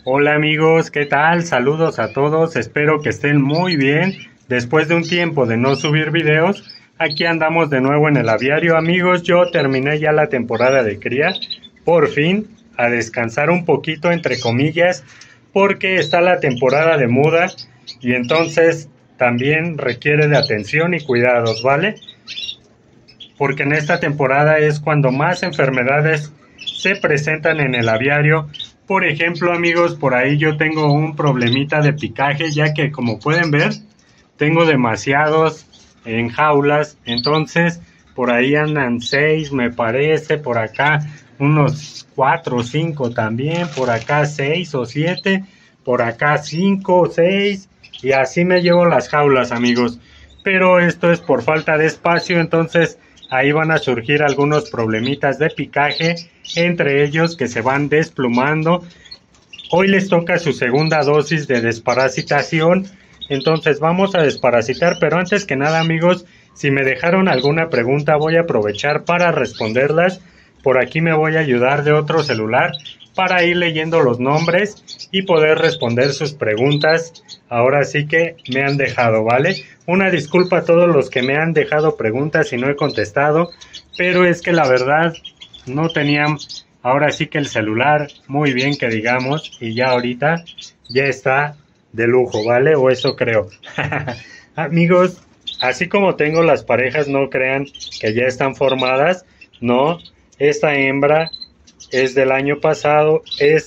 Hola amigos, ¿qué tal? Saludos a todos, espero que estén muy bien. Después de un tiempo de no subir videos, aquí andamos de nuevo en el aviario. Amigos, yo terminé ya la temporada de cría, por fin, a descansar un poquito entre comillas, porque está la temporada de muda y entonces también requiere de atención y cuidados, ¿vale? Porque en esta temporada es cuando más enfermedades se presentan en el aviario. Por ejemplo, amigos, por ahí yo tengo un problemita de picaje, ya que como pueden ver, tengo demasiados en jaulas, entonces por ahí andan 6, me parece, por acá unos 4 o 5 también, por acá 6 o 7, por acá 5 o 6, y así me llevo las jaulas, amigos. Pero esto es por falta de espacio, entonces ahí van a surgir algunos problemitas de picaje, entre ellos que se van desplumando. Hoy les toca su segunda dosis de desparasitación, entonces vamos a desparasitar, pero antes que nada, amigos, si me dejaron alguna pregunta voy a aprovechar para responderlas. Por aquí me voy a ayudar de otro celular para ir leyendo los nombres y poder responder sus preguntas. Ahora sí que me han dejado, ¿vale? Una disculpa a todos los que me han dejado preguntas y no he contestado, pero es que la verdad no tenían ahora sí que el celular muy bien que digamos, y ya ahorita ya está de lujo, ¿vale? O eso creo. Amigos, así como tengo las parejas, no crean que ya están formadas, no, esta hembra es del año pasado,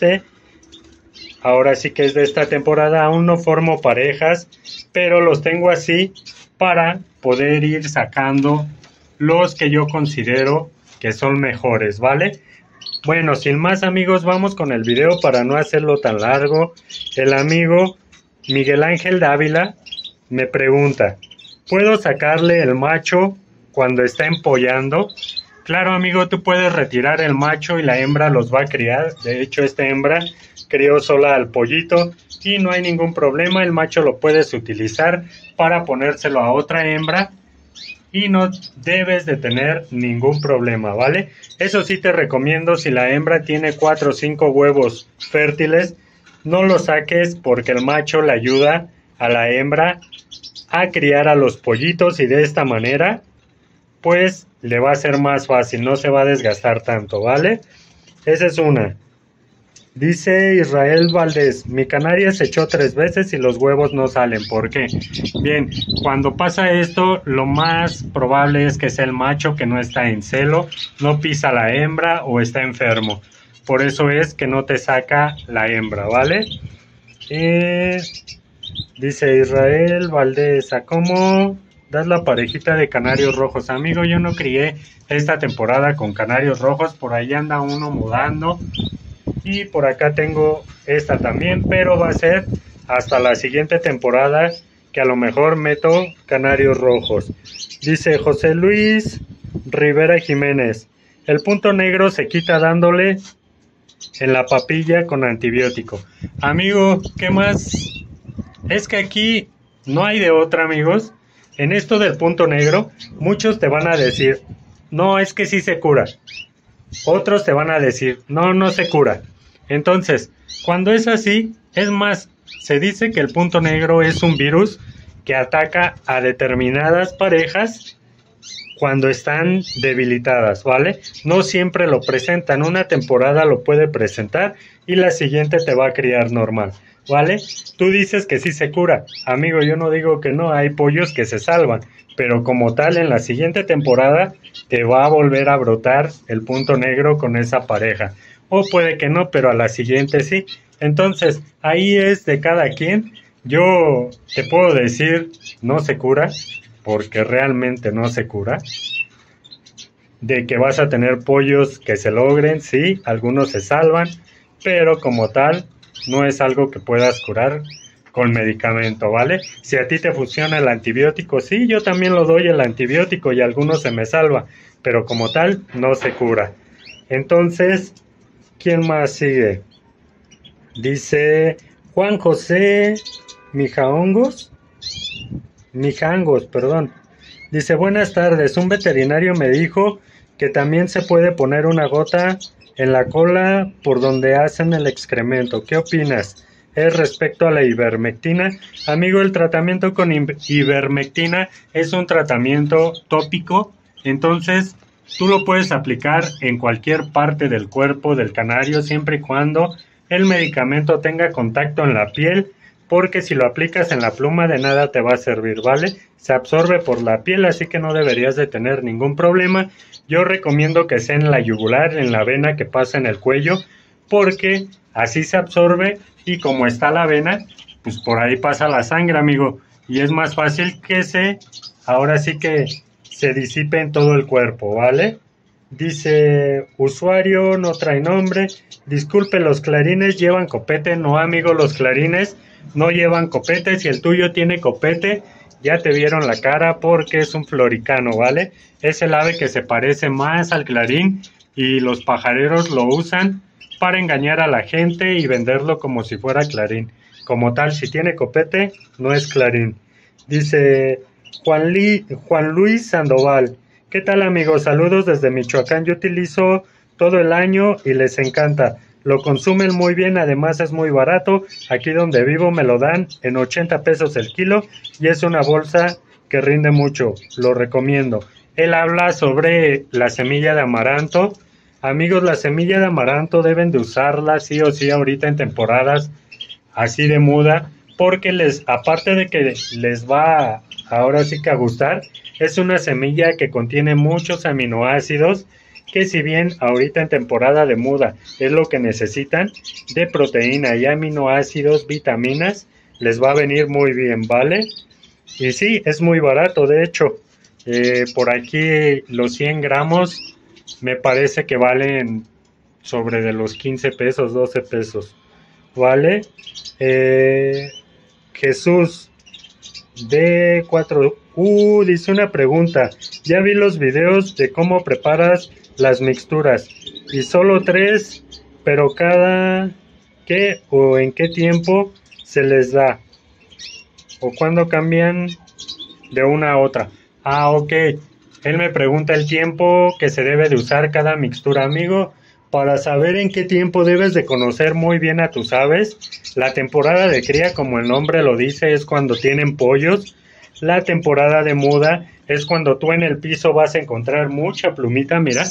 ahora sí que es de esta temporada, aún no formo parejas, pero los tengo así para poder ir sacando los que yo considero que son mejores, ¿vale? Bueno, sin más amigos, vamos con el video para no hacerlo tan largo. El amigo Miguel Ángel Dávila me pregunta, ¿puedo sacarle el macho cuando está empollando? Claro, amigo, tú puedes retirar el macho y la hembra los va a criar. De hecho, esta hembra crió sola al pollito y no hay ningún problema. El macho lo puedes utilizar para ponérselo a otra hembra y no debes de tener ningún problema, ¿vale? Eso sí te recomiendo, si la hembra tiene 4 o 5 huevos fértiles, no los saques porque el macho le ayuda a la hembra a criar a los pollitos y de esta manera pues le va a ser más fácil, no se va a desgastar tanto, ¿vale? Esa es una. Dice Israel Valdés, mi canaria se echó 3 veces y los huevos no salen. ¿Por qué? Bien, cuando pasa esto, lo más probable es que sea el macho que no está en celo, no pisa la hembra o está enfermo. Por eso es que no te saca la hembra, ¿vale? Dice Israel Valdés, ¿a cómo das la parejita de canarios rojos? Amigo, yo no crié esta temporada con canarios rojos, por ahí anda uno mudando. Y por acá tengo esta también, pero va a ser hasta la siguiente temporada que a lo mejor meto canarios rojos. Dice José Luis Rivera Jiménez, el punto negro se quita dándole en la papilla con antibiótico. Amigo, ¿qué más? Es que aquí no hay de otra, amigos. En esto del punto negro, muchos te van a decir, no, es que sí se cura. Otros te van a decir, no, no se cura. Entonces, cuando es así, es más, se dice que el punto negro es un virus que ataca a determinadas parejas cuando están debilitadas, ¿vale? No siempre lo presentan, una temporada lo puede presentar y la siguiente te va a criar normal, ¿vale? Tú dices que sí se cura, amigo, yo no digo que no, hay pollos que se salvan, pero como tal en la siguiente temporada te va a volver a brotar el punto negro con esa pareja, o puede que no, pero a la siguiente sí. Entonces, ahí es de cada quien. Yo te puedo decir, no se cura, porque realmente no se cura. De que vas a tener pollos que se logren, sí, algunos se salvan, pero como tal, no es algo que puedas curar con medicamento, ¿vale? Si a ti te funciona el antibiótico, sí, yo también lo doy el antibiótico y algunos se me salva, pero como tal, no se cura. Entonces, ¿quién más sigue? Dice Juan José Mijangos, perdón. Dice, buenas tardes, un veterinario me dijo que también se puede poner una gota en la cola por donde hacen el excremento. ¿Qué opinas? Es respecto a la ivermectina. Amigo, el tratamiento con ivermectina es un tratamiento tópico, entonces tú lo puedes aplicar en cualquier parte del cuerpo del canario siempre y cuando el medicamento tenga contacto en la piel, porque si lo aplicas en la pluma de nada te va a servir, ¿vale? Se absorbe por la piel, así que no deberías de tener ningún problema. Yo recomiendo que sea en la yugular, en la vena que pasa en el cuello, porque así se absorbe y como está la vena, pues por ahí pasa la sangre, amigo, y es más fácil que ahora sí que se disipe en todo el cuerpo, ¿vale? Dice, usuario, no trae nombre, disculpe, los clarines llevan copete. No, amigo, los clarines no llevan copete. Si el tuyo tiene copete, ya te vieron la cara porque es un floricano, ¿vale? Es el ave que se parece más al clarín y los pajareros lo usan para engañar a la gente y venderlo como si fuera clarín. Como tal, si tiene copete, no es clarín. Dice Juan Luis Sandoval. ¿Qué tal, amigos? Saludos desde Michoacán. Yo utilizo todo el año y les encanta. Lo consumen muy bien, además es muy barato. Aquí donde vivo me lo dan en 80 pesos el kilo y es una bolsa que rinde mucho. Lo recomiendo. Él habla sobre la semilla de amaranto. Amigos, la semilla de amaranto deben de usarla sí o sí ahorita en temporadas así de muda, porque aparte de que les va ahora sí que a gustar, es una semilla que contiene muchos aminoácidos que si bien ahorita en temporada de muda es lo que necesitan de proteína y aminoácidos, vitaminas, les va a venir muy bien, ¿vale? Y sí, es muy barato, de hecho, por aquí los 100 gramos me parece que valen sobre de los 15 pesos, 12 pesos, ¿vale? Jesús D4 dice una pregunta. Ya vi los videos de cómo preparas las mixturas y solo 3, pero cada qué o en qué tiempo se les da o cuándo cambian de una a otra. Ok. Él me pregunta el tiempo que se debe de usar cada mixtura, amigo. Para saber en qué tiempo debes de conocer muy bien a tus aves. La temporada de cría, como el nombre lo dice, es cuando tienen pollos. La temporada de muda es cuando tú en el piso vas a encontrar mucha plumita, mira.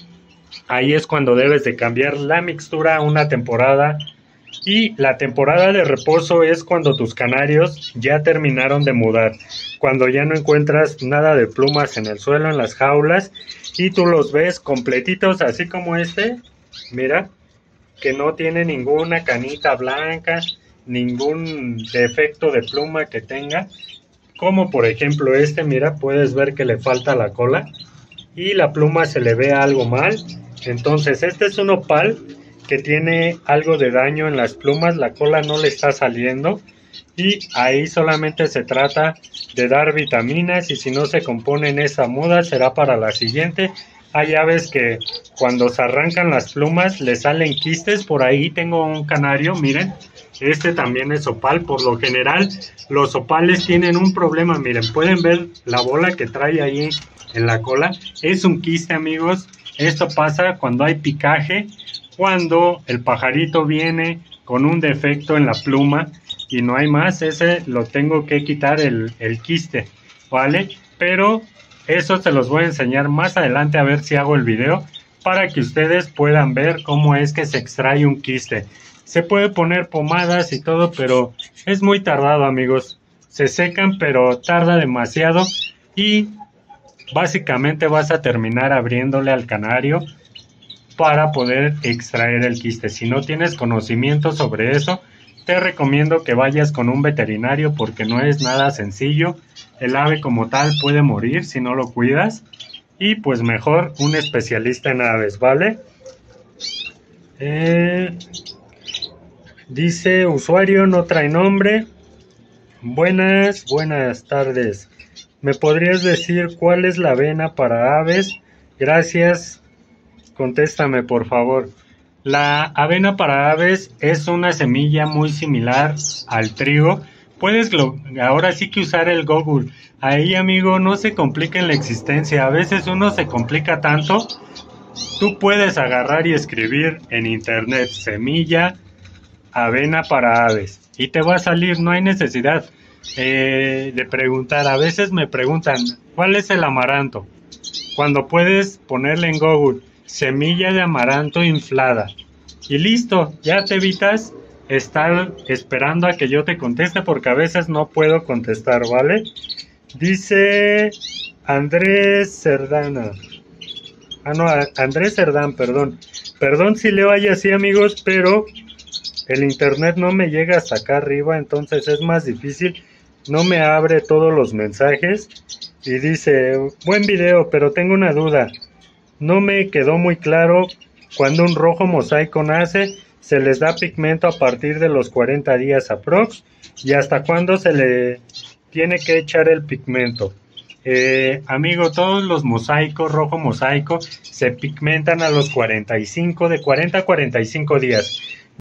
Ahí es cuando debes de cambiar la mixtura a una temporada. Y la temporada de reposo es cuando tus canarios ya terminaron de mudar, cuando ya no encuentras nada de plumas en el suelo, en las jaulas, y tú los ves completitos, así como este, mira, que no tiene ninguna canita blanca, ningún defecto de pluma que tenga, como por ejemplo este, mira, puedes ver que le falta la cola, y la pluma se le ve algo mal. Entonces este es un opal que tiene algo de daño en las plumas, la cola no le está saliendo y ahí solamente se trata de dar vitaminas y si no se compone en esa muda será para la siguiente. Hay aves que cuando se arrancan las plumas le salen quistes, por ahí tengo un canario, miren, este también es opal. Por lo general los opales tienen un problema, miren, pueden ver la bola que trae ahí en la cola, es un quiste, amigos. Esto pasa cuando hay picaje, cuando el pajarito viene con un defecto en la pluma y no hay más, ese lo tengo que quitar el quiste, ¿vale? Pero eso se los voy a enseñar más adelante a ver si hago el video para que ustedes puedan ver cómo es que se extrae un quiste. Se puede poner pomadas y todo, pero es muy tardado, amigos. Se secan, pero tarda demasiado y básicamente vas a terminar abriéndole al canario para poder extraer el quiste. Si no tienes conocimiento sobre eso, te recomiendo que vayas con un veterinario porque no es nada sencillo. El ave como tal puede morir si no lo cuidas y pues mejor un especialista en aves, ¿vale? Dice usuario, no trae nombre. Buenas tardes. ¿Me podrías decir cuál es la avena para aves? Gracias. Contéstame, por favor. La avena para aves es una semilla muy similar al trigo. Puedes ahora sí que usar el Google. Ahí, amigo, no se compliquen la existencia. A veces uno se complica tanto Tú puedes agarrar y escribir en internet semilla avena para aves y te va a salir, no hay necesidad de preguntar. A veces me preguntan, ¿cuál es el amaranto? Cuando puedes ponerle en Google semilla de amaranto inflada y listo, ya te evitas estar esperando a que yo te conteste porque a veces no puedo contestar, ¿vale? Dice Andrés Cerdana. No, Andrés Cerdán, perdón. Perdón si leo ahí así, amigos, pero el internet no me llega hasta acá arriba, entonces es más difícil. No me abre todos los mensajes. Y dice, buen video, pero tengo una duda. No me quedó muy claro. Cuando un rojo mosaico nace, se les da pigmento a partir de los 40 días aprox. ¿Y hasta cuándo se le tiene que echar el pigmento? Amigo, todos los mosaicos, rojo mosaico, se pigmentan a los 45, de 40 a 45 días.